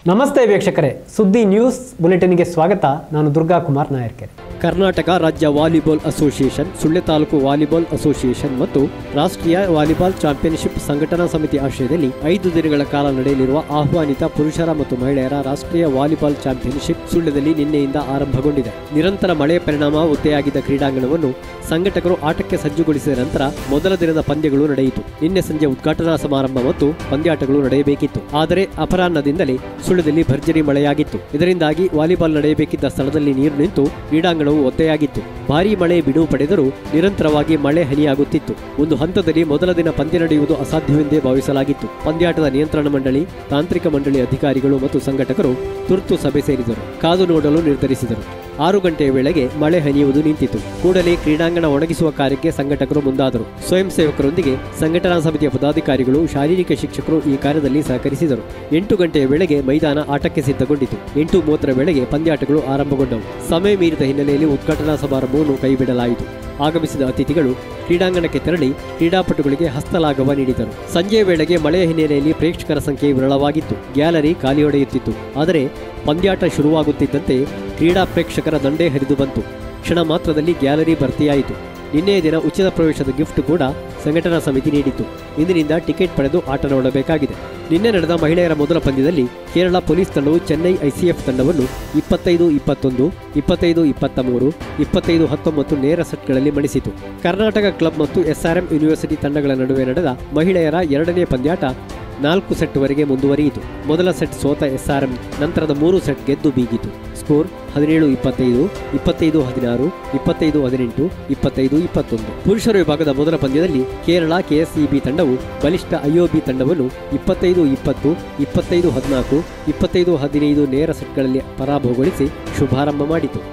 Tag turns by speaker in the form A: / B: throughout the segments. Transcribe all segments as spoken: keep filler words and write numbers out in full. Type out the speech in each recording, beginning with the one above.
A: ನಮಸ್ತೆ ವೀಕ್ಷಕರೇ, ಸುದ್ದಿ ನ್ಯೂಸ್ ಬುಲೆಟಿನ್ಗೆ ಸ್ವಾಗತ. ನಾನು ದುರ್ಗಾ ಕುಮಾರ್ ನಾಯರ್ಕೆರೆ.
B: ಕರ್ನಾಟಕ ರಾಜ್ಯ volleyball association, Sullia taluk volleyball association ಮತ್ತು ರಾಷ್ಟ್ರೀಯ ವಾಲಿಬಾಲ್ ಚಾಂಪಿಯನ್ಶಿಪ್ ಸಂಘಟನಾ ಸಮಿತಿ ಆಶ್ರಯದಲ್ಲಿ ಐದು ದಿನಗಳ ಕಾಲ ನಡೆಯಲಿರುವ ಆಹ್ವಾನಿತ ಪುರುಷರ ಮತ್ತು ಮಹಿಳೆಯರ ರಾಷ್ಟ್ರೀಯ ವಾಲಿಬಾಲ್ ಚಾಂಪಿಯನ್ಶಿಪ್ ಸುಳ್ಯದಲ್ಲಿ ನಿನ್ನೆಯಿಂದ ಆರಂಭಗೊಂಡಿದೆ. ನಿರಂತರ ಮಳೆಯ ಪರಿಣಾಮ ಒದ್ದೆಯಾಗಿದ್ದ ಕ್ರೀಡಾಂಗಣವನ್ನು ಸಂಘಟಕರು ಆಟಕ್ಕೆ ಸಜ್ಜುಗೊಳಿಸಿದ ನಂತರ ಮೊದಲ ದಿನದ ಪಂದ್ಯಗಳು ನಡೆಯಿತು. ನಿನ್ನೆ ಸಂಜೆ ಉದ್ಘಾಟನಾ ಸಮಾರಂಭ ಮತ್ತು ಪಂದ್ಯಾಟಗಳು ನಡೆಯಬೇಕಿತ್ತು. ಆದರೆ ಅಪರಾಹ್ನದಿಂದಲೇ ಸುಳ್ಯದಲ್ಲಿ ಭರ್ಜರಿ ಮಳೆಯಾಗಿತ್ತು. ಇದರಿಂದಾಗಿ ವಾಲಿಬಾಲ್ ನಡೆಯಬೇಕಿದ್ದ ಸ್ಥಳದಲ್ಲಿ ನೀರು ನಿಂತು ಕ್ರೀಡಾಂಗಣವು ಒದ್ದೆಯಾಗಿತ್ತು. ಭಾರೀ ಮಳೆ ಬಿಡುವು ಪಡೆದರೂ ನಿರಂತರವಾಗಿ ಮಳೆ ಹನಿಯಾಗುತ್ತಿತ್ತು. ಒಂದು ಹಂತದಲ್ಲಿ ಮೊದಲ ದಿನ ಪಂದ್ಯ ನಡೆಯುವುದು ಅಸಾಧ್ಯವೆಂದೇ ಭಾವಿಸಲಾಗಿತ್ತು. ಪಂದ್ಯಾಟದ ನಿಯಂತ್ರಣ ಮಂಡಳಿ, ತಾಂತ್ರಿಕ ಮಂಡಳಿ ಅಧಿಕಾರಿಗಳು ಮತ್ತು ಸಂಘಟಕರು ತುರ್ತು ಸಭೆ ಸೇರಿದರು. ಕಾದು ನೋಡಲು ನಿರ್ಧರಿಸಿದರು. ಆರು ಗಂಟೆಯ ವೇಳೆಗೆ ಮಳೆ ಹನಿಯುವುದು ನಿಂತಿತು. ಕೂಡಲೇ ಕ್ರೀಡಾಂಗಣ ಒಣಗಿಸುವ ಕಾರ್ಯಕ್ಕೆ ಸಂಘಟಕರು ಮುಂದಾದರು. ಸ್ವಯಂ ಸೇವಕರೊಂದಿಗೆ ಸಂಘಟನಾ ಸಮಿತಿಯ ಪದಾಧಿಕಾರಿಗಳು, ಶಾರೀರಿಕ ಶಿಕ್ಷಕರು ಈ ಕಾರ್ಯದಲ್ಲಿ ಸಹಕರಿಸಿದರು. ಎಂಟು ಗಂಟೆಯ ವೇಳೆಗೆ ಮೈದಾನ ಆಟಕ್ಕೆ ಸಿದ್ಧಗೊಂಡಿತು. ಎಂಟು ಮೂವತ್ತರ ವೇಳೆಗೆ ಪಂದ್ಯಾಟಗಳು ಆರಂಭಗೊಂಡವು. ಸಮಯ ಮೀರಿದ ಹಿನ್ನೆಲೆಯಲ್ಲಿ ಉದ್ಘಾಟನಾ ಸಮಾರಂಭವನ್ನು ಕೈಬಿಡಲಾಯಿತು. ಆಗಮಿಸಿದ ಅತಿಥಿಗಳು ಕ್ರೀಡಾಂಗಣಕ್ಕೆ ತೆರಳಿ ಕ್ರೀಡಾಪಟುಗಳಿಗೆ ಹಸ್ತಲಾಘವ ನೀಡಿದರು. ಸಂಜೆಯ ವೇಳೆಗೆ ಮಳೆಯ ಹಿನ್ನೆಲೆಯಲ್ಲಿ ಪ್ರೇಕ್ಷಕರ ಸಂಖ್ಯೆ ವಿರಳವಾಗಿತ್ತು. ಗ್ಯಾಲರಿ ಖಾಲಿ ಹೊಡೆಯುತ್ತಿತ್ತು. ಆದರೆ ಪಂದ್ಯಾಟ ಶುರುವಾಗುತ್ತಿದ್ದಂತೆ ಕ್ರೀಡಾ ಪ್ರೇಕ್ಷಕರ ದಂಡೇ ಹರಿದು ಬಂತು. ಕ್ಷಣ ಮಾತ್ರದಲ್ಲಿ ಗ್ಯಾಲರಿ ಭರ್ತಿಯಾಯಿತು. ನಿನ್ನೆಯ ದಿನ ಉಚಿತ ಪ್ರವೇಶದ ಗಿಫ್ಟ್ ಕೂಡ ಸಂಘಟನಾ ಸಮಿತಿ ನೀಡಿತ್ತು. ಇಂದಿನಿಂದ ಟಿಕೆಟ್ ಪಡೆದು ಆಟ ನೋಡಬೇಕಾಗಿದೆ. ನಿನ್ನೆ ನಡೆದ ಮಹಿಳೆಯರ ಮೊದಲ ಪಂದ್ಯದಲ್ಲಿ ಕೇರಳ ಪೊಲೀಸ್ ತಂಡವು ಚೆನ್ನೈ ಐಸಿಎಫ್ ತಂಡವನ್ನು ಇಪ್ಪತ್ತೈದು ಇಪ್ಪತ್ತೊಂದು, ಇಪ್ಪತ್ತೈದು ಇಪ್ಪತ್ತ ಮೂರು, ಇಪ್ಪತ್ತೈದು ಹತ್ತೊಂಬತ್ತು ನೇರ ಸೆಟ್ಗಳಲ್ಲಿ ಮಣಿಸಿತು. ಕರ್ನಾಟಕ ಕ್ಲಬ್ ಮತ್ತು ಎಸ್ಆರ್ಎಂ ಯೂನಿವರ್ಸಿಟಿ ತಂಡಗಳ ನಡುವೆ ನಡೆದ ಮಹಿಳೆಯರ ಎರಡನೇ ಪಂದ್ಯಾಟ ನಾಲ್ಕು ಸೆಟ್ವರೆಗೆ ಮುಂದುವರಿಯಿತು. ಮೊದಲ ಸೆಟ್ ಸೋತ ಎಸ್ಆರ್ಎಂ ನಂತರದ ಮೂರು ಸೆಟ್ ಗೆದ್ದು ಬೀಗಿತು. ಸ್ಕೋರ್ ಹದಿನೇಳು ಇಪ್ಪತ್ತೈದು, ಇಪ್ಪತ್ತೈದು ಹದಿನಾರು, ಇಪ್ಪತ್ತೈದು ಹದಿನೆಂಟು, ಇಪ್ಪತ್ತೈದು ಇಪ್ಪತ್ತೊಂದು. ಪುರುಷರ ವಿಭಾಗದ ಮೊದಲ ಪಂದ್ಯದಲ್ಲಿ ಕೇರಳ ಕೆಎಸ್ಇಬಿ ತಂಡವು ಬಲಿಷ್ಠ ಐಒಬಿ ತಂಡವನ್ನು ಇಪ್ಪತ್ತೈದು ಇಪ್ಪತ್ತು, ಇಪ್ಪತ್ತೈದು ಹದಿನಾಲ್ಕು, ಇಪ್ಪತ್ತೈದು ಹದಿನೈದು ನೇರ ಸೆಟ್ಗಳಲ್ಲಿ ಪರಾಭವಗೊಳಿಸಿ ಶುಭಾರಂಭ ಮಾಡಿತು.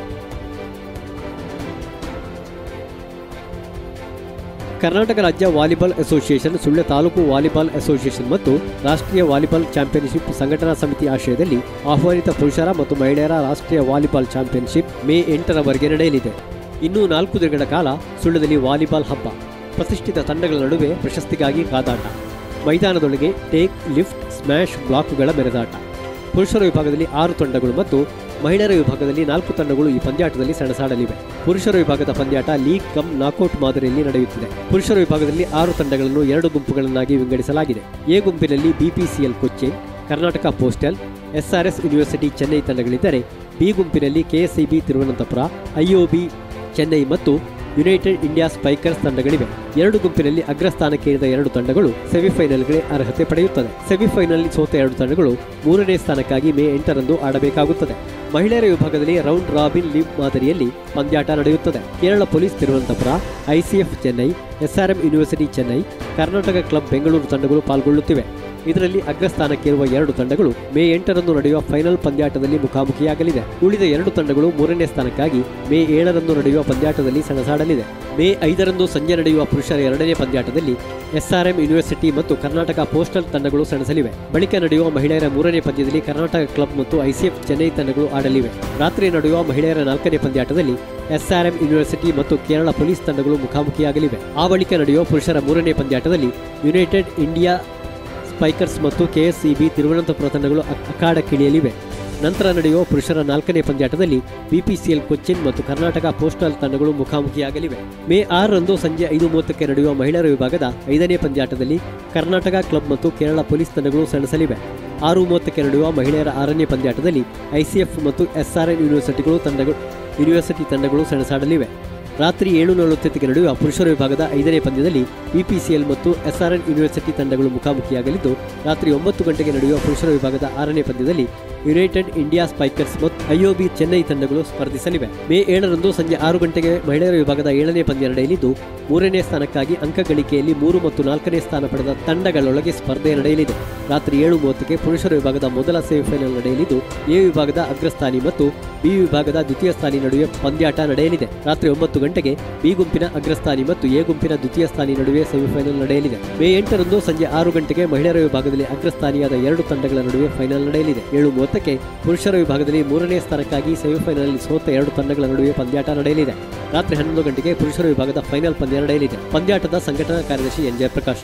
B: ಕರ್ನಾಟಕ ರಾಜ್ಯ volleyball association, Sullia taluk volleyball association ಮತ್ತು ರಾಷ್ಟ್ರೀಯ ವಾಲಿಬಾಲ್ ಚಾಂಪಿಯನ್ಶಿಪ್ ಸಂಘಟನಾ ಸಮಿತಿ ಆಶ್ರಯದಲ್ಲಿ ಆಹ್ವಾನಿತ ಪುರುಷರ ಮತ್ತು ಮಹಿಳೆಯರ ರಾಷ್ಟ್ರೀಯ ವಾಲಿಬಾಲ್ ಚಾಂಪಿಯನ್ಶಿಪ್ ಮೇ ಎಂಟರವರೆಗೆ ನಡೆಯಲಿದೆ. ಇನ್ನೂ ನಾಲ್ಕು ದಿನಗಳ ಕಾಲ ಸುಳ್ಯದಲ್ಲಿ ವಾಲಿಬಾಲ್ ಹಬ್ಬ. ಪ್ರತಿಷ್ಠಿತ ತಂಡಗಳ ನಡುವೆ ಪ್ರಶಸ್ತಿಗಾಗಿ ಕಾದಾಟ. ಮೈದಾನದೊಳಗೆ ಟೇಕ್, ಲಿಫ್ಟ್, ಸ್ಮ್ಯಾಶ್ ಬ್ಲಾಕ್ಗಳ ಮೆರೆದಾಟ. ಪುರುಷರ ವಿಭಾಗದಲ್ಲಿ ಆರು ತಂಡಗಳು ಮತ್ತು ಮಹಿಳೆಯರ ವಿಭಾಗದಲ್ಲಿ ನಾಲ್ಕು ತಂಡಗಳು ಈ ಪಂದ್ಯಾಟದಲ್ಲಿ ಸೆಣಸಾಡಲಿವೆ. ಪುರುಷರ ವಿಭಾಗದ ಪಂದ್ಯಾಟ ಲೀಗ್ ಕಮ್ ನಾಕೌಟ್ ಮಾದರಿಯಲ್ಲಿ ನಡೆಯುತ್ತಿದೆ. ಪುರುಷರ ವಿಭಾಗದಲ್ಲಿ ಆರು ತಂಡಗಳನ್ನು ಎರಡು ಗುಂಪುಗಳನ್ನಾಗಿ ವಿಂಗಡಿಸಲಾಗಿದೆ. ಎ ಗುಂಪಿನಲ್ಲಿ BPCL Cochin, Karnataka postal, SRS university Chennai ತಂಡಗಳಿದ್ದರೆ ಬಿ ಗುಂಪಿನಲ್ಲಿ ಕೆಎಸ್ಇಬಿ ತಿರುವನಂತಪುರ, ಐಒಬಿ ಚೆನ್ನೈ ಮತ್ತು ಯುನೈಟೆಡ್ ಇಂಡಿಯಾ ಸ್ಪೈಕರ್ಸ್ ತಂಡಗಳಿವೆ. ಎರಡು ಗುಂಪಿನಲ್ಲಿ ಅಗ್ರಸ್ಥಾನಕ್ಕೇರಿದ ಎರಡು ತಂಡಗಳು ಸೆಮಿಫೈನಲ್ಗೆ ಅರ್ಹತೆ ಪಡೆಯುತ್ತದೆ. ಸೆಮಿಫೈನಲ್ ಸೋತ ಎರಡು ತಂಡಗಳು ಮೂರನೇ ಸ್ಥಾನಕ್ಕಾಗಿ ಮೇ ಎಂಟರಂದು ಆಡಬೇಕಾಗುತ್ತದೆ. ಮಹಿಳೆಯರ ವಿಭಾಗದಲ್ಲಿ ರೌಂಡ್ ರಾಬಿನ್ ಲೀಗ್ ಮಾದರಿಯಲ್ಲಿ ಪಂದ್ಯಾಟ ನಡೆಯುತ್ತದೆ. Kerala police Thiruvananthapuram, ICF Chennai, SRM university Chennai, Karnataka club Bengaluru ತಂಡಗಳು ಪಾಲ್ಗೊಳ್ಳುತ್ತಿವೆ. ಇದರಲ್ಲಿ ಅಗ್ರಸ್ಥಾನಕ್ಕಿರುವ ಎರಡು ತಂಡಗಳು ಮೇ ಎಂಟರಂದು ನಡೆಯುವ ಫೈನಲ್ ಪಂದ್ಯಾಟದಲ್ಲಿ ಮುಖಾಮುಖಿಯಾಗಲಿದೆ. ಉಳಿದ ಎರಡು ತಂಡಗಳು ಮೂರನೇ ಸ್ಥಾನಕ್ಕಾಗಿ ಮೇ ಏಳರಂದು ನಡೆಯುವ ಪಂದ್ಯಾಟದಲ್ಲಿ ಸೆಣಸಾಡಲಿದೆ. ಮೇ ಐದರಂದು ಸಂಜೆ ನಡೆಯುವ ಪುರುಷರ ಎರಡನೇ ಪಂದ್ಯಾಟದಲ್ಲಿ ಎಸ್ಆರ್ಎಂ ಯೂನಿವರ್ಸಿಟಿ ಮತ್ತು ಕರ್ನಾಟಕ ಪೋಸ್ಟಲ್ ತಂಡಗಳು ಸೆಣಸಲಿವೆ. ಬಳಿಕ ನಡೆಯುವ ಮಹಿಳೆಯರ ಮೂರನೇ ಪಂದ್ಯದಲ್ಲಿ ಕರ್ನಾಟಕ ಕ್ಲಬ್ ಮತ್ತು ಐಸಿಎಫ್ ಚೆನ್ನೈ ತಂಡಗಳು ಆಡಲಿವೆ. ರಾತ್ರಿ ನಡೆಯುವ ಮಹಿಳೆಯರ ನಾಲ್ಕನೇ ಪಂದ್ಯಾಟದಲ್ಲಿ ಎಸ್ಆರ್ಎಂ ಯೂನಿವರ್ಸಿಟಿ ಮತ್ತು ಕೇರಳ ಪೊಲೀಸ್ ತಂಡಗಳು ಮುಖಾಮುಖಿಯಾಗಲಿವೆ. ಆ ಬಳಿಕ ನಡೆಯುವ ಪುರುಷರ ಮೂರನೇ ಪಂದ್ಯಾಟದಲ್ಲಿ ಯುನೈಟೆಡ್ ಇಂಡಿಯಾ ಸ್ಪೈಕರ್ಸ್ ಮತ್ತು ಕೆಎಸ್ಇಬಿ ತಿರುವನಂತಪುರ ತಂಡಗಳು ಅಖಾಡಕ್ಕಿಳಿಯಲಿವೆ. ನಂತರ ನಡೆಯುವ ಪುರುಷರ ನಾಲ್ಕನೇ ಪಂದ್ಯಾಟದಲ್ಲಿ ಬಿಪಿಸಿಎಲ್ ಕೊಚ್ಚಿನ್ ಮತ್ತು ಕರ್ನಾಟಕ ಪೋಸ್ಟಲ್ ತಂಡಗಳು ಮುಖಾಮುಖಿಯಾಗಲಿವೆ. ಮೇ ಆರರಂದು ಸಂಜೆ ಐದು ಮೂವತ್ತಕ್ಕೆ ನಡೆಯುವ ಮಹಿಳೆಯರ ವಿಭಾಗದ ಐದನೇ ಪಂದ್ಯಾಟದಲ್ಲಿ ಕರ್ನಾಟಕ ಕ್ಲಬ್ ಮತ್ತು ಕೇರಳ ಪೊಲೀಸ್ ತಂಡಗಳು ಸೆಣಸಲಿವೆ. ಆರು ಮೂವತ್ತಕ್ಕೆ ನಡೆಯುವ ಮಹಿಳೆಯರ ಆರನೇ ಪಂದ್ಯಾಟದಲ್ಲಿ ಐಸಿಎಫ್ ಮತ್ತು ಎಸ್ಆರ್ಎನ್ ಯೂನಿವರ್ಸಿಟಿಗಳು ತಂಡಗಳು ಯೂನಿವರ್ಸಿಟಿ ತಂಡಗಳು ಸೆಣಸಾಡಲಿವೆ. ರಾತ್ರಿ ಏಳು ನಲವತ್ತಕ್ಕೆ ನಡೆಯುವ ಪುರುಷರ ವಿಭಾಗದ ಐದನೇ ಪಂದ್ಯದಲ್ಲಿ ಬಿಪಿಸಿಎಲ್ ಮತ್ತು ಎಸ್ಆರ್ಎನ್ ಯೂನಿವರ್ಸಿಟಿ ತಂಡಗಳು ಮುಖಾಮುಖಿಯಾಗಲಿದ್ದು, ರಾತ್ರಿ ಒಂಬತ್ತು ಗಂಟೆಗೆ ನಡೆಯುವ ಪುರುಷರ ವಿಭಾಗದ ಆರನೇ ಪಂದ್ಯದಲ್ಲಿ ಯುನೈಟೆಡ್ ಇಂಡಿಯಾ ಸ್ಪೈಕರ್ಸ್ ಮತ್ತು ಐಒಬಿ ಚೆನ್ನೈ ತಂಡಗಳು ಸ್ಪರ್ಧಿಸಲಿವೆ. ಮೇ ಏಳರಂದು ಸಂಜೆ ಆರು ಗಂಟೆಗೆ ಮಹಿಳೆಯರ ವಿಭಾಗದ ಏಳನೇ ಪಂದ್ಯ ನಡೆಯಲಿದ್ದು, ಮೂರನೇ ಸ್ಥಾನಕ್ಕಾಗಿ ಅಂಕ ಗಳಿಕೆಯಲ್ಲಿ ಮೂರು ಮತ್ತು ನಾಲ್ಕನೇ ಸ್ಥಾನ ಪಡೆದ ತಂಡಗಳೊಳಗೆ ಸ್ಪರ್ಧೆ ನಡೆಯಲಿದೆ. ರಾತ್ರಿ ಏಳು ಮೂವತ್ತಕ್ಕೆ ಪುರುಷರ ವಿಭಾಗದ ಮೊದಲ ಸೆಮಿಫೈನಲ್ ನಡೆಯಲಿದ್ದು, ಎ ವಿಭಾಗದ ಅಗ್ರಸ್ಥಾನಿ ಮತ್ತು ಬಿ ವಿಭಾಗದ ದ್ವಿತೀಯ ಸ್ಥಾನಿ ನಡುವೆ ಪಂದ್ಯಾಟ ನಡೆಯಲಿದೆ. ರಾತ್ರಿ ಒಂಬತ್ತು ಗಂಟೆಗೆ ಬಿ ಗುಂಪಿನ ಅಗ್ರಸ್ಥಾನಿ ಮತ್ತು ಎ ಗುಂಪಿನ ದ್ವಿತೀಯ ಸ್ಥಾನಿ ನಡುವೆ ಸೆಮಿಫೈನಲ್ ನಡೆಯಲಿದೆ. ಮೇ ಎಂಟರಂದು ಸಂಜೆ ಆರು ಗಂಟೆಗೆ ಮಹಿಳೆಯರ ವಿಭಾಗದಲ್ಲಿ ಅಗ್ರಸ್ಥಾನಿಯಾದ ಎರಡು ತಂಡಗಳ ನಡುವೆ ಫೈನಲ್ ನಡೆಯಲಿದೆ. ಏಳು ಮೂವತ್ತಕ್ಕೆ ಪುರುಷರ ವಿಭಾಗದಲ್ಲಿ ಮೂರನೇ ಸ್ಥಾನಕ್ಕಾಗಿ ಸೆಮಿಫೈನಲ್ ಸೋತ ಎರಡು ತಂಡಗಳ ನಡುವೆ ಪಂದ್ಯಾಟ ನಡೆಯಲಿದೆ. ರಾತ್ರಿ ಹನ್ನೊಂದು ಗಂಟೆಗೆ ಪುರುಷರ ವಿಭಾಗದ ಫೈನಲ್ ಪಂದ್ಯ ನಡೆಯಲಿದೆ. ಪಂದ್ಯಾಟದ ಸಂಘಟನಾ ಕಾರ್ಯದರ್ಶಿ ಎನ್ ಜಯಪ್ರಕಾಶ್ ರೈ,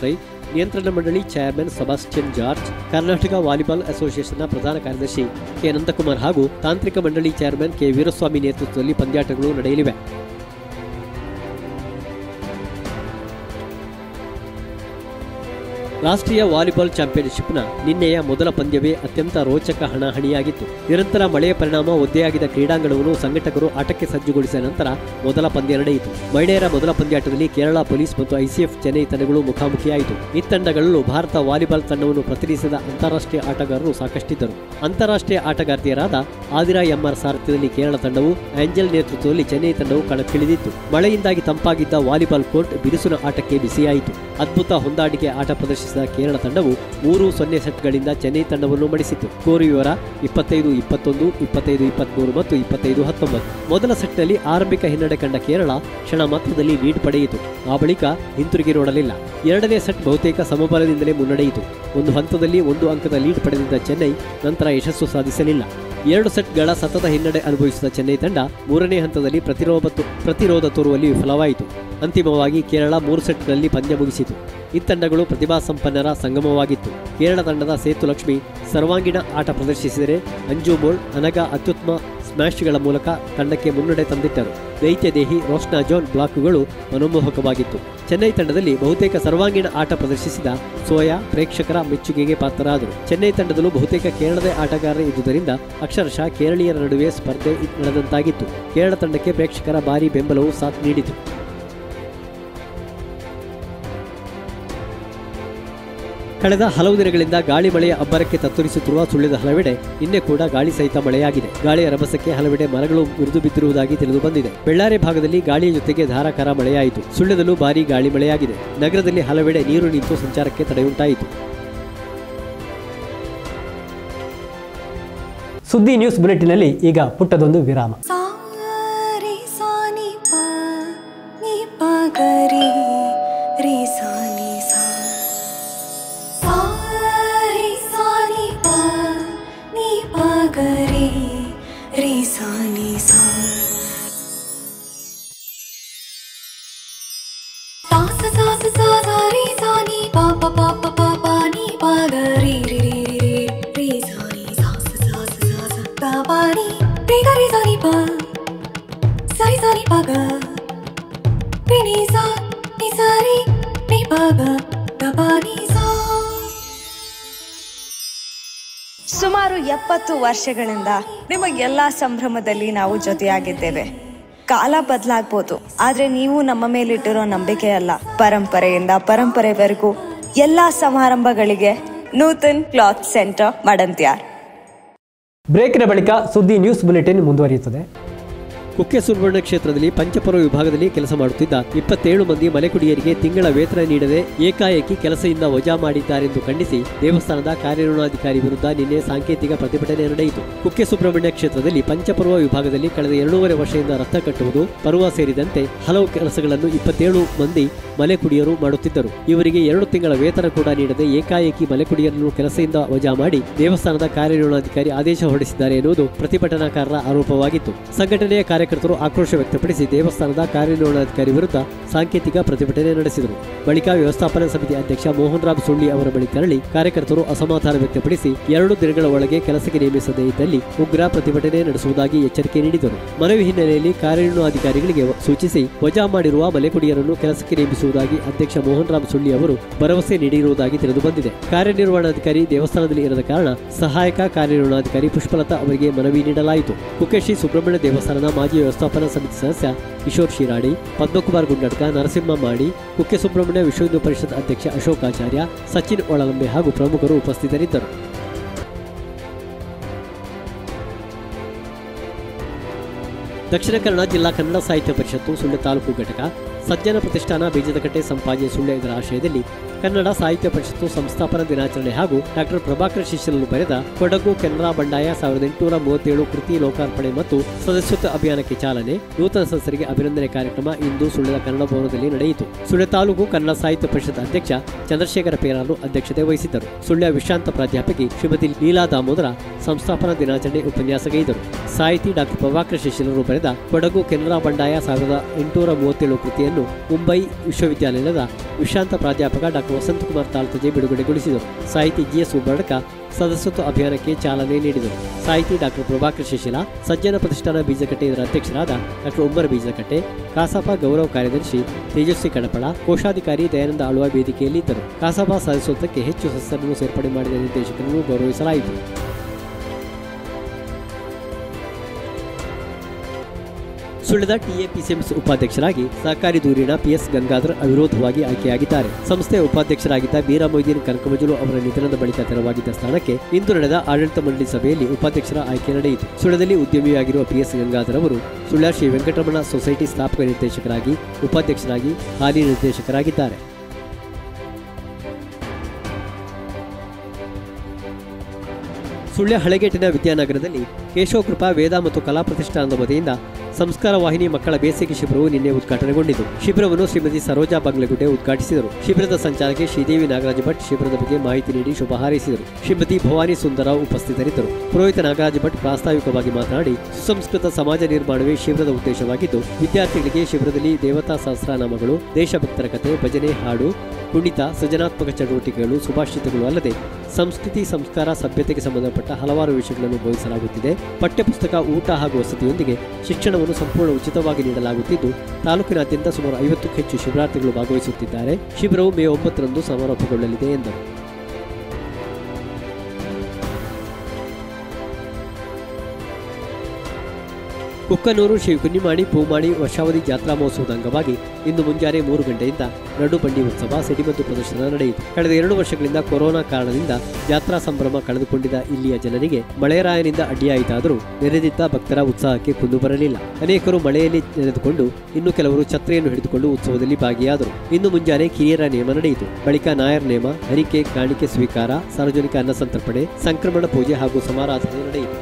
B: ನಿಯಂತ್ರಣ ಮಂಡಳಿ chairman Sebastian George, Karnataka volleyball ಅಸೋಸಿಯೇಷನ್ನ ಪ್ರಧಾನ ಕಾರ್ಯದರ್ಶಿ ಕೆ ನಂದಕುಮಾರ್ ಹಾಗೂ ತಾಂತ್ರಿಕ ಮಂಡಳಿ ಚೇರ್ಮನ್ ಕೆ ವೀರಸ್ವಾಮಿ ನೇತೃತ್ವದಲ್ಲಿ ಪಂದ್ಯಾಟಗಳು ನಡೆಯಲಿವೆ. ರಾಷ್ಟ್ರೀಯ ವಾಲಿಬಾಲ್ ಚಾಂಪಿಯನ್ಶಿಪ್ನ ನಿನ್ನೆಯ ಮೊದಲ ಪಂದ್ಯವೇ ಅತ್ಯಂತ ರೋಚಕ ಹಣಾಹಣಿಯಾಗಿತ್ತು. ನಿರಂತರ ಮಳೆಯ ಪರಿಣಾಮ ಒದ್ದೆಯಾಗಿದ್ದ ಕ್ರೀಡಾಂಗಣವನ್ನು ಸಂಘಟಕರು ಆಟಕ್ಕೆ ಸಜ್ಜುಗೊಳಿಸಿದ ನಂತರ ಮೊದಲ ಪಂದ್ಯ ನಡೆಯಿತು. ಮಹಿಳೆಯರ ಮೊದಲ ಪಂದ್ಯಾಟದಲ್ಲಿ ಕೇರಳ ಪೊಲೀಸ್ ಮತ್ತು ಐಸಿಎಫ್ ಚೆನ್ನೈ ತಂಡಗಳು ಮುಖಾಮುಖಿಯಾಯಿತು. ಈ ತಂಡಗಳಲ್ಲೂ ಭಾರತ ವಾಲಿಬಾಲ್ ತಂಡವನ್ನು ಪ್ರತಿನಿಧಿಸಿದ ಅಂತಾರಾಷ್ಟ್ರೀಯ ಆಟಗಾರರು ಸಾಕಷ್ಟಿದ್ದರು. ಅಂತಾರಾಷ್ಟ್ರೀಯ ಆಟಗಾರ್ತಿಯರಾದ ಆದಿರಾ ಎಂಆರ್ ಸಾರಥ್ಯದಲ್ಲಿ ಕೇರಳ ತಂಡವು, ಆಂಜಲ್ ನೇತೃತ್ವದಲ್ಲಿ ಚೆನ್ನೈ ತಂಡವು ಕಣಕ್ಕಿಳಿದಿತ್ತು. ಮಳೆಯಿಂದಾಗಿ ತಂಪಾಗಿದ್ದ ವಾಲಿಬಾಲ್ ಕೋರ್ಟ್ ಬಿರುಸಿನ ಆಟಕ್ಕೆ ಬಿಸಿಯಾಯಿತು. ಅದ್ಭುತ ಹೊಂದಾಣಿಕೆ ಆಟ ಪ್ರದರ್ಶಿಸಿದ ಕೇರಳ ತಂಡವು ಮೂರು ಸೊನ್ನೆ ಸೆಟ್ಗಳಿಂದ ಚೆನ್ನೈ ತಂಡವನ್ನು ಮಣಿಸಿತು. ಸ್ಕೋರ್ ವಿವರ ಇಪ್ಪತ್ತೈದು ಇಪ್ಪತ್ತೊಂದು, ಇಪ್ಪತ್ತೈದು ಇಪ್ಪತ್ಮೂರು ಮತ್ತು ಇಪ್ಪತ್ತೈದು ಹತ್ತೊಂಬತ್ತು. ಮೊದಲ ಸೆಟ್ನಲ್ಲಿ ಆರಂಭಿಕ ಹಿನ್ನಡೆ ಕಂಡ ಕೇರಳ ಕ್ಷಣ ಮಾತ್ರದಲ್ಲಿ ಲೀಡ್ ಪಡೆಯಿತು. ಆ ಬಳಿಕ ಹಿಂತಿರುಗಿ ನೋಡಲಿಲ್ಲ. ಎರಡನೇ ಸೆಟ್ ಬಹುತೇಕ ಸಮಬಲದಿಂದಲೇ ಮುನ್ನಡೆಯಿತು. ಒಂದು ಹಂತದಲ್ಲಿ ಒಂದು ಅಂಕದ ಲೀಡ್ ಪಡೆದಿದ್ದ ಚೆನ್ನೈ ನಂತರ ಯಶಸ್ಸು ಸಾಧಿಸಲಿಲ್ಲ. ಎರಡು ಸೆಟ್ಗಳ ಸತತ ಹಿನ್ನಡೆ ಅನುಭವಿಸಿದ ಚೆನ್ನೈ ತಂಡ ಮೂರನೇ ಹಂತದಲ್ಲಿ ಪ್ರತಿರೋಧ ಪ್ರತಿರೋಧ ತೋರುವಲ್ಲಿ ವಿಫಲವಾಯಿತು. ಅಂತಿಮವಾಗಿ ಕೇರಳ ಮೂರು ಸೆಟ್ಗಳಲ್ಲಿ ಪಂದ್ಯ ಮುಗಿಸಿತು. ಈ ತಂಡಗಳು ಪ್ರತಿಭಾ ಸಂಪನ್ನರ ಸಂಗಮವಾಗಿತ್ತು. ಕೇರಳ ತಂಡದ ಸೇತು ಲಕ್ಷ್ಮಿ ಸರ್ವಾಂಗೀಣ ಆಟ ಪ್ರದರ್ಶಿಸಿದರೆ ಅಂಜು ಮೋಳ್, ಅನಗ ಅತ್ಯುತ್ತಮ ಸ್ಮ್ಯಾಶ್ಗಳ ಮೂಲಕ ತಂಡಕ್ಕೆ ಮುನ್ನಡೆ ತಂದಿಟ್ಟರು. ದೈತ್ಯದೇಹಿ ರೋಷ್ನಾ ಜೋನ್ ಬ್ಲಾಕ್ಗಳು ಮನೋಮೋಹಕವಾಗಿತ್ತು. ಚೆನ್ನೈ ತಂಡದಲ್ಲಿ ಬಹುತೇಕ ಸರ್ವಾಂಗೀಣ ಆಟ ಪ್ರದರ್ಶಿಸಿದ ಸೋಯಾ ಪ್ರೇಕ್ಷಕರ ಮೆಚ್ಚುಗೆಗೆ ಪಾತ್ರರಾದರು. ಚೆನ್ನೈ ತಂಡದಲ್ಲೂ ಬಹುತೇಕ ಕೇರಳದ ಆಟಗಾರರೇ ಇದ್ದುದರಿಂದ ಅಕ್ಷರಶಃ ಕೇರಳೀಯರ ನಡುವೆ ಸ್ಪರ್ಧೆ ನಡೆದಂತಾಗಿತ್ತು. ಕೇರಳ ತಂಡಕ್ಕೆ ಪ್ರೇಕ್ಷಕರ ಭಾರೀ ಬೆಂಬಲವು ಸಾಥ್ ನೀಡಿತು. ಕಳೆದ ಹಲವು ದಿನಗಳಿಂದ ಗಾಳಿ ಮಳೆಯ ಅಬ್ಬರಕ್ಕೆ ತತ್ತರಿಸುತ್ತಿರುವ ಸುಳ್ಯದ ಹಲವೆಡೆ ನಿನ್ನೆ ಕೂಡ ಗಾಳಿ ಸಹಿತ ಮಳೆಯಾಗಿದೆ. ಗಾಳಿಯ ರಭಸಕ್ಕೆ ಹಲವೆಡೆ ಮರಗಳು ಮುರಿದು ಬಿದ್ದಿರುವುದಾಗಿ ತಿಳಿದು ಬಂದಿದೆ. ಬೆಳ್ಳಾರಿ ಭಾಗದಲ್ಲಿ ಗಾಳಿಯ ಜೊತೆಗೆ ಧಾರಾಕಾರ ಮಳೆಯಾಯಿತು. ಸುಳ್ಯದಲ್ಲೂ ಭಾರೀ ಗಾಳಿ ಮಳೆಯಾಗಿದೆ. ನಗರದಲ್ಲಿ ಹಲವೆಡೆ ನೀರು ನಿಂತು ಸಂಚಾರಕ್ಕೆ ತಡೆಯುಂಟಾಯಿತು.
A: ಸುದ್ದಿ ನ್ಯೂಸ್ ಬುಲೆಟಿನಲ್ಲಿ ಈಗ ಪುಟ್ಟದೊಂದು ವಿರಾಮ.
C: ಸುಮಾರು ಎಪ್ಪತ್ತು ವರ್ಷಗಳಿಂದ ನಿಮಗೆಲ್ಲ ಸಂಭ್ರಮದಲ್ಲಿ ನಾವು ಜೊತೆಯಾಗಿದ್ದೇವೆ. ಕಾಲ ಬದಲಾಗಬಹುದು, ಆದ್ರೆ ನೀವು ನಮ್ಮ ಮೇಲಿಟ್ಟಿರೋ ನಂಬಿಕೆ ಅಲ್ಲ. ಪರಂಪರೆಯಿಂದ ಪರಂಪರೆವರೆಗೂ ಎಲ್ಲಾ ಸಮಾರಂಭಗಳಿಗೆ ನೂತನ್ ಕ್ಲಾತ್ ಸೆಂಟರ್ ಮಡಂತ್ಯಾರ್.
A: ಬ್ರೇಕಿನ ಬಳಿಕ ಸುದ್ದಿ ನ್ಯೂಸ್ ಬುಲೆಟಿನ್ ಮುಂದುವರಿಯುತ್ತದೆ.
B: ಕುಕ್ಕೆ ಸುಬ್ರಹ್ಮಣ್ಯ ಕ್ಷೇತ್ರದಲ್ಲಿ ಪಂಚಪರ್ವ ವಿಭಾಗದಲ್ಲಿ ಕೆಲಸ ಮಾಡುತ್ತಿದ್ದ ಇಪ್ಪತ್ತೇಳು ಮಂದಿ ಮಲೆಕುಡಿಯರಿಗೆ ತಿಂಗಳ ವೇತನ ನೀಡದೆ ಏಕಾಏಕಿ ಕೆಲಸದಿಂದ ವಜಾ ಮಾಡಿದ್ದಾರೆಂದು ಖಂಡಿಸಿ ದೇವಸ್ಥಾನದ ಕಾರ್ಯನಿರ್ವಹಣಾಧಿಕಾರಿ ವಿರುದ್ಧ ನಿನ್ನೆ ಸಾಂಕೇತಿಕ ಪ್ರತಿಭಟನೆ ನಡೆಯಿತು. ಕುಕ್ಕೆ ಸುಬ್ರಹ್ಮಣ್ಯ ಕ್ಷೇತ್ರದಲ್ಲಿ ಪಂಚಪರ್ವ ವಿಭಾಗದಲ್ಲಿ ಕಳೆದ ಎರಡೂವರೆ ವರ್ಷದಿಂದ ರಥ ಕಟ್ಟುವುದು, ಪರ್ವ ಸೇರಿದಂತೆ ಹಲವು ಕೆಲಸಗಳನ್ನು ಇಪ್ಪತ್ತೇಳು ಮಂದಿ ಮಲೆಕುಡಿಯರು ಮಾಡುತ್ತಿದ್ದರು. ಇವರಿಗೆ ಎರಡು ತಿಂಗಳ ವೇತನ ಕೂಡ ನೀಡದೆ ಏಕಾಏಕಿ ಮಲೆಕುಡಿಯರನ್ನು ಕೆಲಸದಿಂದ ವಜಾ ಮಾಡಿ ದೇವಸ್ಥಾನದ ಕಾರ್ಯನಿರ್ವಹಣಾಧಿಕಾರಿ ಆದೇಶ ಹೊರಡಿಸಿದ್ದಾರೆ ಎನ್ನುವುದು ಪ್ರತಿಭಟನಾಕಾರರ ಆರೋಪವಾಗಿತ್ತು. ಸಂಘಟನೆಯ ಕಾರ್ಯಕರ್ತರು ಆಕ್ರೋಶ ವ್ಯಕ್ತಪಡಿಸಿ ದೇವಸ್ಥಾನದ ಕಾರ್ಯನಿರ್ವಹಣಾಧಿಕಾರಿ ವಿರುದ್ಧ ಸಾಂಕೇತಿಕ ಪ್ರತಿಭಟನೆ ನಡೆಸಿದರು. ಬಳಿಕ ವ್ಯವಸ್ಥಾಪನಾ ಸಮಿತಿ ಅಧ್ಯಕ್ಷ ಮೋಹನ್ ರಾಮ್ ಸುಳ್ಳಿ ಅವರ ಬಳಿ ತೆರಳಿ ಕಾರ್ಯಕರ್ತರು ಅಸಮಾಧಾನ ವ್ಯಕ್ತಪಡಿಸಿ ಎರಡು ದಿನಗಳ ಒಳಗೆ ಕೆಲಸಕ್ಕೆ ನೇಮಿಸದೇ ಇದ್ದಲ್ಲಿ ಉಗ್ರ ಪ್ರತಿಭಟನೆ ನಡೆಸುವುದಾಗಿ ಎಚ್ಚರಿಕೆ ನೀಡಿದರು. ಮನವಿ ಹಿನ್ನೆಲೆಯಲ್ಲಿ ಕಾರ್ಯನಿರ್ವಹಣಾಧಿಕಾರಿಗಳಿಗೆ ಸೂಚಿಸಿ ವಜಾ ಮಾಡಿರುವ ಮಲೆಕುಡಿಯರನ್ನು ಕೆಲಸಕ್ಕೆ ನೇಮಿಸುವುದಾಗಿ ಅಧ್ಯಕ್ಷ ಮೋಹನ್ ರಾಮ್ ಸುಳ್ಳಿ ಅವರು ಭರವಸೆ ನೀಡಿರುವುದಾಗಿ ತಿಳಿದು ಬಂದಿದೆ. ಕಾರ್ಯನಿರ್ವಹಣಾಧಿಕಾರಿ ದೇವಸ್ಥಾನದಲ್ಲಿ ಇರದ ಕಾರಣ ಸಹಾಯಕ ಕಾರ್ಯನಿರ್ವಹಣಾಧಿಕಾರಿ ಪುಷ್ಪಲತಾ ಅವರಿಗೆ ಮನವಿ ನೀಡಲಾಯಿತು. ಕುಕ್ಕೆ ಶ್ರೀ ಸುಬ್ರಹ್ಮಣ್ಯ ದೇವಸ್ಥಾನದ ಮಾಜಿ ವ್ಯವಸ್ಥಾಪನಾ ಸಮಿತಿ ಸದಸ್ಯ ಕಿಶೋರ್ ಶಿರಾಡಿ, ಪದ್ಮಕುಮಾರ್ ಗುಂಡಡ್ಕ, ನರಸಿಂಹ ಮಾಡಿ, ಕುಕ್ಕೆ ಸುಬ್ರಹ್ಮಣ್ಯ ವಿಶ್ವ ಹಿಂದೂ ಪರಿಷತ್ ಅಧ್ಯಕ್ಷ ಅಶೋಕಾಚಾರ್ಯ, ಸಚಿನ್ ಒಳಲಂಬೆ ಹಾಗೂ ಪ್ರಮುಖರು ಉಪಸ್ಥಿತರಿದ್ದರು. ದಕ್ಷಿಣ ಕನ್ನಡ ಜಿಲ್ಲಾ ಕನ್ನಡ ಸಾಹಿತ್ಯ ಪರಿಷತ್ತು ಸುಳ್ಯ ತಾಲೂಕು ಘಟಕ, ಸಜ್ಜನ ಪ್ರತಿಷ್ಠಾನ, ಬೀಜದಕಟ್ಟೆ, ಸಂಪಾಜೆ, ಸುಳ್ಯ ಇದರ ಆಶ್ರಯದಲ್ಲಿ ಕನ್ನಡ ಸಾಹಿತ್ಯ ಪರಿಷತ್ತು ಸಂಸ್ಥಾಪನಾ ದಿನಾಚರಣೆ ಹಾಗೂ ಡಾಕ್ಟರ್ ಪ್ರಭಾಕರ್ ಶಿಷ್ಯರನ್ನು ಬರೆದ ಕೊಡಗು ಕೆನರಾ ಬಂಡಾಯ ಸಾವಿರದ ಎಂಟುನೂರ ಮೂವತ್ತೇಳು ಕೃತಿ ಲೋಕಾರ್ಪಣೆ ಮತ್ತು ಸದಸ್ಯತ್ವ ಅಭಿಯಾನಕ್ಕೆ ಚಾಲನೆ, ನೂತನ ಸದಸ್ಯರಿಗೆ ಅಭಿನಂದನೆ ಕಾರ್ಯಕ್ರಮ ಇಂದು ಸುಳ್ಯದ ಕನ್ನಡ ಭವನದಲ್ಲಿ ನಡೆಯಿತು. ಸುಳ್ಯ ತಾಲೂಕು ಕನ್ನಡ ಸಾಹಿತ್ಯ ಪರಿಷತ್ ಅಧ್ಯಕ್ಷ ಚಂದ್ರಶೇಖರ ಪೇರಾರು ಅಧ್ಯಕ್ಷತೆ ವಹಿಸಿದ್ದರು. ಸುಳ್ಯ ವಿಶ್ರಾಂತ ಪ್ರಾಧ್ಯಾಪಕಿ ಶ್ರೀಮತಿ ಲೀಲಾ ದಾಮೋದರ ಸಂಸ್ಥಾಪನಾ ದಿನಾಚರಣೆ ಉಪನ್ಯಾಸಗೈದರು. ಸಾಹಿತಿ ಡಾಕ್ಟರ್ ಪ್ರಭಾಕರ್ ಶಿಷ್ಯರರು ಬರೆದ ಕೊಡಗು ಕೆನರಾ ಬಂಡಾಯ ಸಾವಿರದ ಎಂಟುನೂರ ಮೂವತ್ತೇಳು ಕೃತಿಯನ್ನು ಮುಂಬೈ ವಿಶ್ವವಿದ್ಯಾಲಯದ ವಿಶ್ರಾಂತ ಪ್ರಾಧ್ಯಾಪಕ ಡಾಕ್ಟರ್ ವಸಂತಕುಮಾರ್ ತಾಳ್ತಜೆ ಬಿಡುಗಡೆಗೊಳಿಸಿದರು. ಸಾಹಿತಿ ಜಿಎಸ್ ಉಬ್ಬರ್ಡಕ ಸದಸ್ಯತ್ವ ಅಭಿಯಾನಕ್ಕೆ ಚಾಲನೆ ನೀಡಿದರು. ಸಾಹಿತಿ ಡಾಕ್ಟರ್ ಪ್ರಭಾಕರ್ ಶಿಶಿಲ, ಸಜ್ಜನ ಪ್ರತಿಷ್ಠಾನ ಬೀಜಕಟ್ಟೆ ಇದರ ಅಧ್ಯಕ್ಷರಾದ ಡಾಕ್ಟರ್ ಉಮ್ಮರ್ ಬೀಜಕಟ್ಟೆ, ಕಾಸಾಪ ಗೌರವ ಕಾರ್ಯದರ್ಶಿ ತೇಜಸ್ವಿ ಕಡಪಳ, ಕೋಶಾಧಿಕಾರಿ ದಯಾನಂದ ಆಳ್ವ ವೇದಿಕೆಯಲ್ಲಿದ್ದರು. ಕಾಸಾಪ ಸದಸ್ಯತ್ವಕ್ಕೆ ಹೆಚ್ಚು ಸದಸ್ಯರನ್ನು ಸೇರ್ಪಡೆ ಮಾಡಿದ ನಿರ್ದೇಶಕರನ್ನು ಗೌರವಿಸಲಾಯಿತು. ಸುಳ್ಯದ ಟಿಎಪಿಸಿಎಂಸಿ ಉಪಾಧ್ಯಕ್ಷರಾಗಿ ಸಹಕಾರಿ ದೂರಿನ ಪಿಎಸ್ ಗಂಗಾಧರ್ ಅವಿರೋಧವಾಗಿ ಆಯ್ಕೆಯಾಗಿದ್ದಾರೆ. ಸಂಸ್ಥೆಯ ಉಪಾಧ್ಯಕ್ಷರಾಗಿದ್ದ ಮೀರಾ ಮೊಯ್ದೀನ್ ಕನಕಮಜಲು ಅವರ ನಿಧನದ ಬಳಿಕ ತೆರವಾಗಿದ್ದ ಸ್ಥಾನಕ್ಕೆ ಇಂದು ನಡೆದ ಆಡಳಿತ ಮಂಡಳಿ ಸಭೆಯಲ್ಲಿ ಉಪಾಧ್ಯಕ್ಷರ ಆಯ್ಕೆ ನಡೆಯಿತು. ಸುಳ್ಯದಲ್ಲಿ ಉದ್ಯಮಿಯಾಗಿರುವ ಪಿಎಸ್ ಗಂಗಾಧರ್ ಅವರು ಸುಳ್ಯ ಶ್ರೀ ವೆಂಕಟರಮಣ ಸೊಸೈಟಿ ಸ್ಥಾಪಕ ನಿರ್ದೇಶಕರಾಗಿ ಉಪಾಧ್ಯಕ್ಷರಾಗಿ ಹಾಲಿ ನಿರ್ದೇಶಕರಾಗಿದ್ದಾರೆ. ಸುಳ್ಯ ಹಳೆಗೇಟಿನ ವಿದ್ಯಾನಗರದಲ್ಲಿ ಕೇಶವಕೃಪಾ ವೇದ ಮತ್ತು ಕಲಾ ಪ್ರತಿಷ್ಠಾನದ ವತಿಯಿಂದ ಸಂಸ್ಕಾರ ವಾಹಿನಿ ಮಕ್ಕಳ ಬೇಸಿಗೆ ಶಿಬಿರವು ನಿನ್ನೆ ಉದ್ಘಾಟನೆಗೊಂಡಿತು. ಶಿಬಿರವನ್ನು ಶ್ರೀಮತಿ ಸರೋಜಾ ಬಂಗ್ಲೆಗುಡ್ಡೆ ಉದ್ಘಾಟಿಸಿದರು. ಶಿಬಿರದ ಸಂಚಾಲಕಿ ಶ್ರೀದೇವಿ ನಾಗರಾಜ ಭಟ್ ಶಿಬಿರದ ಬಗ್ಗೆ ಮಾಹಿತಿ ನೀಡಿ ಶುಭ ಹಾರೈಸಿದರು. ಶ್ರೀಮತಿ ಭವಾನಿ ಸುಂದರರಾವ್ ಉಪಸ್ಥಿತರಿದ್ದರು. ಪುರೋಹಿತ ನಾಗರಾಜ ಭಟ್ ಪ್ರಾಸ್ತಾವಿಕವಾಗಿ ಮಾತನಾಡಿ, ಸುಸಂಸ್ಕೃತ ಸಮಾಜ ನಿರ್ಮಾಣವೇ ಶಿಬಿರದ ಉದ್ದೇಶವಾಗಿದ್ದು, ವಿದ್ಯಾರ್ಥಿಗಳಿಗೆ ಶಿಬಿರದಲ್ಲಿ ದೇವತಾ ಸಹಸ್ರನಾಮಗಳು, ದೇಶಭಕ್ತರ ಕಥೆ, ಭಜನೆ, ಹಾಡು, ಕುಣಿತ, ಸೃಜನಾತ್ಮಕ ಚಟುವಟಿಕೆಗಳು, ಸುಭಾಷಿತಗಳು ಅಲ್ಲದೆ ಸಂಸ್ಕೃತಿ, ಸಂಸ್ಕಾರ, ಸಭ್ಯತೆಗೆ ಸಂಬಂಧಪಟ್ಟ ಹಲವಾರು ವಿಷಯಗಳನ್ನು ಬೋಧಿಸಲಾಗುತ್ತಿದೆ. ಪಠ್ಯಪುಸ್ತಕ, ಊಟ ಹಾಗೂ ವಸತಿಯೊಂದಿಗೆ ಶಿಕ್ಷಣವನ್ನು ಸಂಪೂರ್ಣ ಉಚಿತವಾಗಿ ನೀಡಲಾಗುತ್ತಿದ್ದು, ತಾಲೂಕಿನಾದ್ಯಂತ ಸುಮಾರು ಐವತ್ತಕ್ಕೂ ಹೆಚ್ಚು ಶಿಬಿರಾರ್ಥಿಗಳು ಭಾಗವಹಿಸುತ್ತಿದ್ದಾರೆ. ಶಿಬಿರವು ಮೇ ಒಂಬತ್ತರಂದು ಸಮಾರೋಪಗೊಳ್ಳಲಿದೆ ಎಂದರು. ಕುಕ್ಕನೂರು ಶ್ರೀ ಕುನ್ನಿಮಾಡಿ ಪೂಮಾಡಿ ವರ್ಷಾವಧಿ ಜಾತ್ರಾ ಮಹೋತ್ಸವದ ಅಂಗವಾಗಿ ಇಂದು ಮುಂಜಾನೆ ಮೂರು ಗಂಟೆಯಿಂದ ನಡು ಬಂಡಿ ಉತ್ಸವ, ಸಿಡಿಮದ್ದು ಪ್ರದರ್ಶನ ನಡೆಯಿತು. ಕಳೆದ ಎರಡು ವರ್ಷಗಳಿಂದ ಕೊರೋನಾ ಕಾರಣದಿಂದ ಜಾತ್ರಾ ಸಂಭ್ರಮ ಕಳೆದುಕೊಂಡಿದ್ದ ಇಲ್ಲಿಯ ಜನರಿಗೆ ಮಳೆರಾಯನಿಂದ ಅಡ್ಡಿಯಾಯಿತಾದರೂ ನೆರೆದಿದ್ದ ಭಕ್ತರ ಉತ್ಸಾಹಕ್ಕೆ ಕುಂದು ಬರಲಿಲ್ಲ. ಅನೇಕರು ಮಳೆಯಲ್ಲಿ ನೆನೆದುಕೊಂಡು, ಇನ್ನು ಕೆಲವರು ಛತ್ರಿಯನ್ನು ಹಿಡಿದುಕೊಂಡು ಉತ್ಸವದಲ್ಲಿ ಭಾಗಿಯಾದರು. ಇಂದು ಮುಂಜಾನೆ ಕಿರಿಯರ ನೇಮ ನಡೆಯಿತು. ಬಳಿಕ ನಾಯರ್ ನೇಮ, ಹರಿಕೆ, ಕಾಣಿಕೆ ಸ್ವೀಕಾರ, ಸಾರ್ವಜನಿಕ ಅನ್ನ ಸಂತರ್ಪಣೆ, ಸಂಕ್ರಮಣ ಪೂಜೆ ಹಾಗೂ ಸಮಾರಾಧನೆ ನಡೆಯಿತು.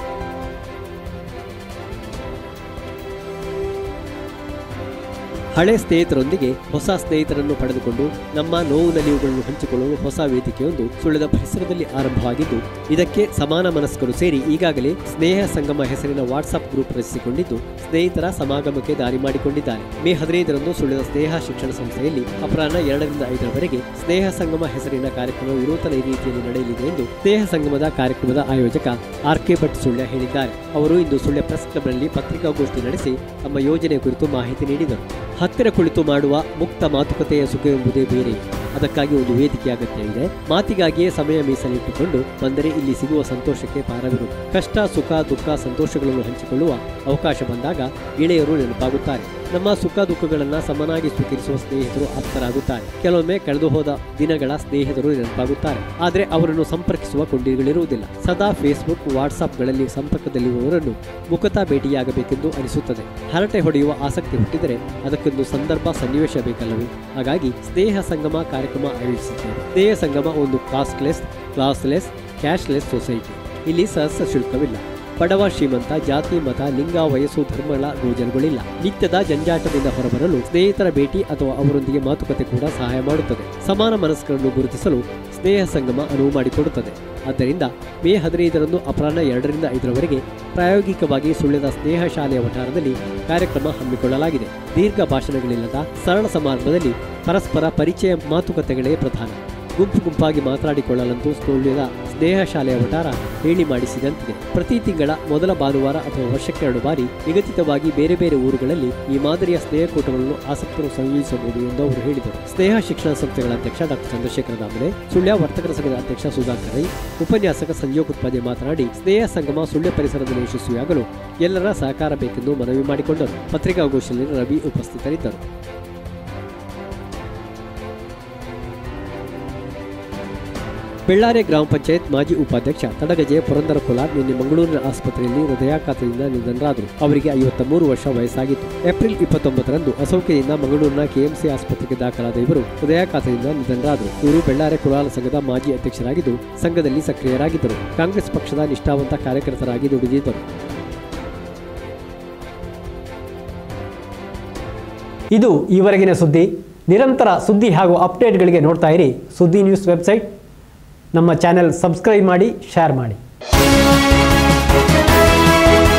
B: ಹಳೆ ಸ್ನೇಹಿತರೊಂದಿಗೆ ಹೊಸ ಸ್ನೇಹಿತರನ್ನು ಪಡೆದುಕೊಂಡು ನಮ್ಮ ನೋವು ನಲಿವುಗಳನ್ನು ಹಂಚಿಕೊಳ್ಳುವ ಹೊಸ ವೇದಿಕೆಯೊಂದು ಸುಳ್ಯದ ಪರಿಸರದಲ್ಲಿ ಆರಂಭವಾಗಿದ್ದು, ಇದಕ್ಕೆ ಸಮಾನ ಮನಸ್ಕರು ಸೇರಿ ಈಗಾಗಲೇ ಸ್ನೇಹ ಸಂಗಮ ಹೆಸರಿನ ವಾಟ್ಸ್ಆಪ್ ಗ್ರೂಪ್ ರಚಿಸಿಕೊಂಡಿದ್ದು, ಸ್ನೇಹಿತರ ಸಮಾಗಮಕ್ಕೆ ದಾರಿ ಮಾಡಿಕೊಂಡಿದ್ದಾರೆ. ಮೇ ಹದಿನೈದರಂದು ಸುಳ್ಯದ ಸ್ನೇಹ ಶಿಕ್ಷಣ ಸಂಸ್ಥೆಯಲ್ಲಿ ಅಪರಾಹ್ನ ಎರಡರಿಂದ ಐದರವರೆಗೆ ಸ್ನೇಹ ಸಂಗಮ ಹೆಸರಿನ ಕಾರ್ಯಕ್ರಮ ವಿನೂತನ ರೀತಿಯಲ್ಲಿ ನಡೆಯಲಿದೆ ಎಂದು ಸ್ನೇಹ ಸಂಗಮದ ಕಾರ್ಯಕ್ರಮದ ಆಯೋಜಕ ಆರ್ ಕೆ ಭಟ್ ಸುಳ್ಯ ಹೇಳಿದ್ದಾರೆ. ಅವರು ಇಂದು ಸುಳ್ಯ ಪ್ರೆಸ್ ಕ್ಲಬ್ನಲ್ಲಿ ಪತ್ರಿಕಾಗೋಷ್ಠಿ ನಡೆಸಿ ತಮ್ಮ ಯೋಜನೆ ಕುರಿತು ಮಾಹಿತಿ ನೀಡಿದರು. ಹತ್ತಿರ ಕುಳಿತು ಮಾಡುವ ಮುಕ್ತ ಮಾತುಕತೆಯ ಸುಖ ಎಂಬುದೇ ಬೇರೆ. ಅದಕ್ಕಾಗಿ ಒಂದು ವೇದಿಕೆ ಅಗತ್ಯವಿದೆ. ಮಾತಿಗಾಗಿಯೇ ಸಮಯ ಮೀಸಲಿಟ್ಟುಕೊಂಡು ಬಂದರೆ ಇಲ್ಲಿ ಸಿಗುವ ಸಂತೋಷಕ್ಕೆ ಪಾರವಿರುವುದು. ಕಷ್ಟ, ಸುಖ, ದುಃಖ, ಸಂತೋಷಗಳನ್ನು ಹಂಚಿಕೊಳ್ಳುವ ಅವಕಾಶ ಬಂದಾಗ ಗೆಳೆಯರು ನೆನಪಾಗುತ್ತಾರೆ. ನಮ್ಮ ಸುಖ ದುಃಖಗಳನ್ನು ಸಮನಾಗಿ ಸ್ವೀಕರಿಸುವ ಸ್ನೇಹಿತರು ಆಪ್ತರಾಗುತ್ತಾರೆ. ಕೆಲವೊಮ್ಮೆ ಕಳೆದು ಹೋದ ದಿನಗಳ ಸ್ನೇಹಿತರು ನೆನಪಾಗುತ್ತಾರೆ. ಆದರೆ ಅವರನ್ನು ಸಂಪರ್ಕಿಸುವ ಕೊಂಡಿಗಳಿರುವುದಿಲ್ಲ. ಸದಾ ಫೇಸ್ಬುಕ್, ವಾಟ್ಸಾಪ್ಗಳಲ್ಲಿ ಸಂಪರ್ಕದಲ್ಲಿರುವವರನ್ನು ಮುಖತಃ ಭೇಟಿಯಾಗಬೇಕೆಂದು ಅನಿಸುತ್ತದೆ. ಹರಟೆ ಹೊಡೆಯುವ ಆಸಕ್ತಿ ಹುಟ್ಟಿದರೆ ಅದಕ್ಕೊಂದು ಸಂದರ್ಭ, ಸನ್ನಿವೇಶ ಬೇಕಲ್ಲವೇ? ಹಾಗಾಗಿ ಸ್ನೇಹ ಸಂಗಮ ಕಾರ್ಯಕ್ರಮ ಆಯೋಜಿಸಿದ್ದೇವೆ. ಸ್ನೇಹ ಸಂಗಮ ಒಂದು ಕಾಸ್ಟ್ಲೆಸ್, ಕ್ಲಾಸ್ಲೆಸ್, ಕ್ಯಾಶ್ಲೆಸ್ ಸೊಸೈಟಿ. ಇಲ್ಲಿ ಸಹಸ್ರ ಶುಲ್ಕವಿಲ್ಲ. ಬಡವ, ಶ್ರೀಮಂತ, ಜಾತಿ, ಮತ, ಲಿಂಗ, ವಯಸ್ಸು, ಧರ್ಮಗಳ ಗೋಚರಗಳಿಲ್ಲ. ನಿತ್ಯದ ಜಂಜಾಟದಿಂದ ಹೊರಬರಲು ಸ್ನೇಹಿತರ ಭೇಟಿ ಅಥವಾ ಅವರೊಂದಿಗೆ ಮಾತುಕತೆ ಕೂಡ ಸಹಾಯ ಮಾಡುತ್ತದೆ. ಸಮಾನ ಮನಸ್ಕರನ್ನು ಗುರುತಿಸಲು ಸ್ನೇಹ ಸಂಗಮ ಅನುವು ಮಾಡಿಕೊಡುತ್ತದೆ. ಆದ್ದರಿಂದ ಮೇ ಹದಿನೈದರಂದು ಅಪರಾಹ್ನ ಎರಡರಿಂದ ಐದರವರೆಗೆ ಪ್ರಾಯೋಗಿಕವಾಗಿ ಸುಳ್ಯದ ಸ್ನೇಹ ಶಾಲೆಯ ವಠಾರದಲ್ಲಿ ಕಾರ್ಯಕ್ರಮ ಹಮ್ಮಿಕೊಳ್ಳಲಾಗಿದೆ. ದೀರ್ಘ ಭಾಷಣಗಳಿಲ್ಲದ ಸರಳ ಸಮಾರಂಭದಲ್ಲಿ ಪರಸ್ಪರ ಪರಿಚಯ ಮಾತುಕತೆಗಳೇ ಪ್ರಧಾನ. ಗುಂಪು ಗುಂಪಾಗಿ ಮಾತನಾಡಿಕೊಳ್ಳಲಂತೂ ಸುಳ್ಯದ ಸ್ನೇಹ ಶಾಲೆಯ ವಠಾರ ಹೇಳಿ ಮಾಡಿಸಿದಂತಿದೆ. ಪ್ರತಿ ತಿಂಗಳ ಮೊದಲ ಭಾನುವಾರ ಅಥವಾ ವರ್ಷಕ್ಕೆರಡು ಬಾರಿ ನಿಗದಿತವಾಗಿ ಬೇರೆ ಬೇರೆ ಊರುಗಳಲ್ಲಿ ಈ ಮಾದರಿಯ ಸ್ನೇಹಕೂಟಗಳನ್ನು ಆಸಕ್ತರು ಸಂಯೋಜಿಸಬಹುದು ಎಂದು ಅವರು ಹೇಳಿದರು. ಸ್ನೇಹ ಶಿಕ್ಷಣ ಸಂಸ್ಥೆಗಳ ಅಧ್ಯಕ್ಷ ಡಾಕ್ಟರ್ ಚಂದ್ರಶೇಖರ ದಾಮಲೆ, ಸುಳ್ಯ ವರ್ತಕರ ಸಂಘದ ಅಧ್ಯಕ್ಷ ಸುಧಾಕರ್ ರೈ, ಉಪನ್ಯಾಸಕ ಸಂಯೋಗ ಉತ್ಪಾದೆ ಮಾತನಾಡಿ, ಸ್ನೇಹ ಸಂಗಮ ಸುಳ್ಯ ಪರಿಸರದಲ್ಲಿ ಯಶಸ್ವಿಯಾಗಲು ಎಲ್ಲರ ಸಹಕಾರ ಬೇಕೆಂದು ಮನವಿ ಮಾಡಿಕೊಂಡರು. ಪತ್ರಿಕಾಗೋಷ್ಠಿಯಲ್ಲಿ ರವಿ ಉಪಸ್ಥಿತರಿದ್ದರು. ಬೆಳ್ಳಾರೆ ಗ್ರಾಮ ಪಂಚಾಯತ್ ಮಾಜಿ ಉಪಾಧ್ಯಕ್ಷ ತಡಗಜೆ ಪುರಂದರ ಕುಲಾರ್ ನಿನ್ನೆ ಮಂಗಳೂರಿನ ಆಸ್ಪತ್ರೆಯಲ್ಲಿ ಹೃದಯಾಘಾತದಿಂದ ನಿಧನರಾದರು. ಅವರಿಗೆ ಐವತ್ತ ಮೂರು ವರ್ಷ ವಯಸ್ಸಾಗಿತ್ತು. ಏಪ್ರಿಲ್ ಇಪ್ಪತ್ತೊಂಬತ್ತರಂದು ಅಸೌಖ್ಯದಿಂದ ಮಂಗಳೂರಿನ ಕೆಎಂಸಿ ಆಸ್ಪತ್ರೆಗೆ ದಾಖಲಾದ ಇವರು ಹೃದಯಾಘಾತದಿಂದ ನಿಧನರಾದರು. ಇವರು ಬೆಳ್ಳಾರೆ ಕುಲಾಲ ಸಂಘದ ಮಾಜಿ ಅಧ್ಯಕ್ಷರಾಗಿದ್ದು ಸಂಘದಲ್ಲಿ ಸಕ್ರಿಯರಾಗಿದ್ದರು. ಕಾಂಗ್ರೆಸ್ ಪಕ್ಷದ ನಿಷ್ಠಾವಂತ ಕಾರ್ಯಕರ್ತರಾಗಿ ದುಡಿದಿದ್ದರು.
A: ಇದು ಈವರೆಗಿನ ಸುದ್ದಿ. ನಿರಂತರ ಸುದ್ದಿ ಹಾಗೂ ಅಪ್ಡೇಟ್ಗಳಿಗೆ ನೋಡ್ತಾ ಇರಿ ಸುದ್ದಿ ನ್ಯೂಸ್ ವೆಬ್ಸೈಟ್. ನಮ್ಮ ಚಾನೆಲ್ ಸಬ್ಸ್ಕ್ರೈಬ್ ಮಾಡಿ, ಶೇರ್ ಮಾಡಿ.